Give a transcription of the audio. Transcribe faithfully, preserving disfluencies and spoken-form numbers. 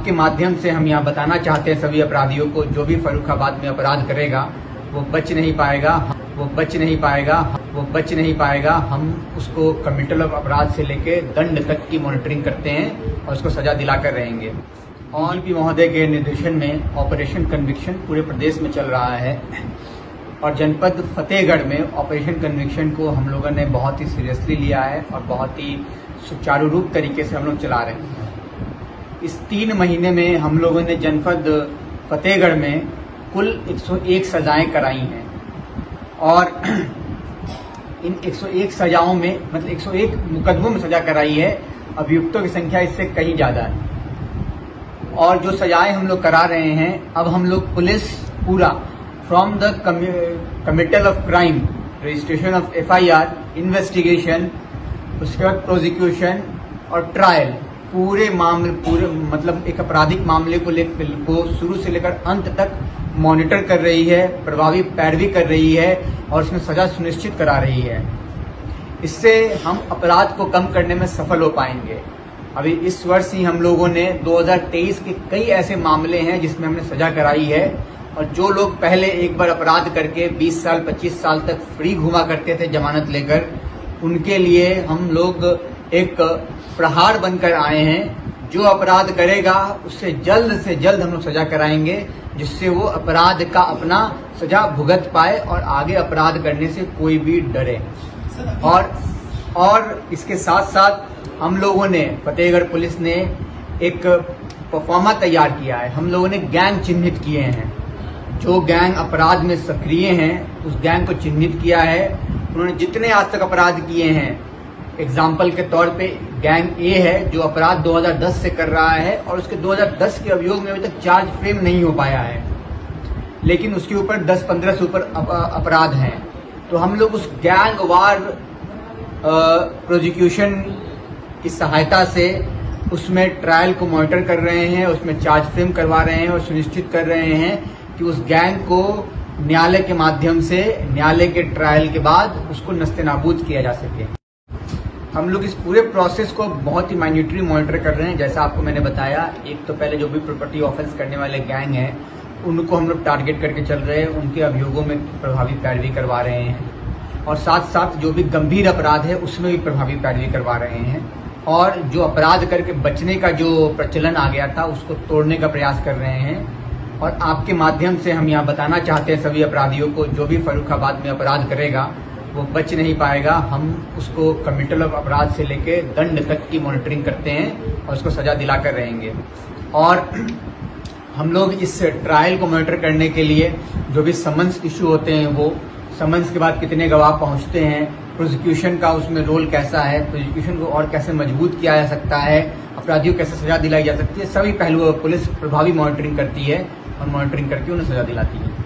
आपके माध्यम से हम यहाँ बताना चाहते हैं सभी अपराधियों को, जो भी फर्रुखाबाद में अपराध करेगा वो बच नहीं पाएगा वो बच नहीं पाएगा वो बच नहीं पाएगा हम उसको कमिटल ऑफ अपराध से लेके दंड तक की मॉनिटरिंग करते हैं और उसको सजा दिलाकर रहेंगे। और भी महोदय के निर्देशन में ऑपरेशन कन्विक्शन पूरे प्रदेश में चल रहा है और जनपद फतेहगढ़ में ऑपरेशन कन्विक्शन को हम लोगों ने बहुत ही सीरियसली लिया है और बहुत ही सुचारू रूप तरीके से हम लोग चला रहे हैं। इस तीन महीने में हम लोगों ने जनपद फतेहगढ़ में कुल एक सौ एक सजाएं कराई हैं और इन एक सौ एक सजाओं में मतलब एक सौ एक मुकदमों में सजा कराई है। अभियुक्तों की संख्या इससे कहीं ज्यादा है और जो सजाएं हम लोग करा रहे हैं, अब हम लोग पुलिस पूरा from the committal of crime, registration of F I R, investigation, उसके बाद प्रोसिक्यूशन और ट्रायल, पूरे मामले पूरे मतलब एक आपराधिक मामले को लेकर को शुरू से लेकर अंत तक मॉनिटर कर रही है, प्रभावी पैरवी कर रही है और उसमें सजा सुनिश्चित करा रही है। इससे हम अपराध को कम करने में सफल हो पाएंगे। अभी इस वर्ष ही हम लोगों ने दो हज़ार तेईस के कई ऐसे मामले हैं जिसमें हमने सजा कराई है और जो लोग पहले एक बार अपराध करके बीस साल पच्चीस साल तक फ्री घुमा करते थे जमानत लेकर, उनके लिए हम लोग एक प्रहार बनकर आए हैं। जो अपराध करेगा उससे जल्द से जल्द हम लोग सजा कराएंगे जिससे वो अपराध का अपना सजा भुगत पाए और आगे अपराध करने से कोई भी डरे। और और इसके साथ साथ हम लोगों ने फतेहगढ़ पुलिस ने एक परफॉर्मा तैयार किया है। हम लोगों ने गैंग चिन्हित किए हैं, जो गैंग अपराध में सक्रिय हैं उस गैंग को चिन्हित किया है। उन्होंने जितने आज तक अपराध किए हैं, एग्जाम्पल के तौर पे गैंग ए है जो अपराध दो हज़ार दस से कर रहा है और उसके दो हज़ार दस के अभियोग में अभी तक चार्ज फ्रेम नहीं हो पाया है, लेकिन उसके ऊपर दस पंद्रह से ऊपर अपराध हैं। तो हम लोग उस गैंग वार प्रोसिक्यूशन की सहायता से उसमें ट्रायल को मॉनिटर कर रहे हैं, उसमें चार्ज फ्रेम करवा रहे हैं और सुनिश्चित कर रहे हैं कि उस गैंग को न्यायालय के माध्यम से न्यायालय के ट्रायल के बाद उसको नस्तेनाबूद किया जा सके। हम लोग इस पूरे प्रोसेस को बहुत ही माइन्यूटली मॉनिटर कर रहे हैं। जैसा आपको मैंने बताया, एक तो पहले जो भी प्रॉपर्टी ऑफेंस करने वाले गैंग हैं उनको हम लोग टारगेट करके चल रहे हैं, उनके अभियोगों में प्रभावी पैरवी करवा रहे हैं और साथ साथ जो भी गंभीर अपराध है उसमें भी प्रभावी पैरवी करवा रहे हैं और जो अपराध करके बचने का जो प्रचलन आ गया था उसको तोड़ने का प्रयास कर रहे हैं। और आपके माध्यम से हम यहाँ बताना चाहते हैं सभी अपराधियों को, जो भी फर्रुखाबाद में अपराध करेगा वो बच नहीं पाएगा। हम उसको कमिटल ऑफ अपराध से लेके दंड तक की मॉनिटरिंग करते हैं और उसको सजा दिलाकर रहेंगे। और हम लोग इस ट्रायल को मॉनिटर करने के लिए जो भी समन्स इशू होते हैं, वो समन्स के बाद कितने गवाह पहुंचते हैं, प्रोसिक्यूशन का उसमें रोल कैसा है, प्रोसिक्यूशन को और कैसे मजबूत किया जा सकता है, अपराधियों को कैसे सजा दिलाई जा सकती है, सभी पहलुओं पुलिस प्रभावी मॉनिटरिंग करती है और मॉनिटरिंग करके उन्हें सजा दिलाती है।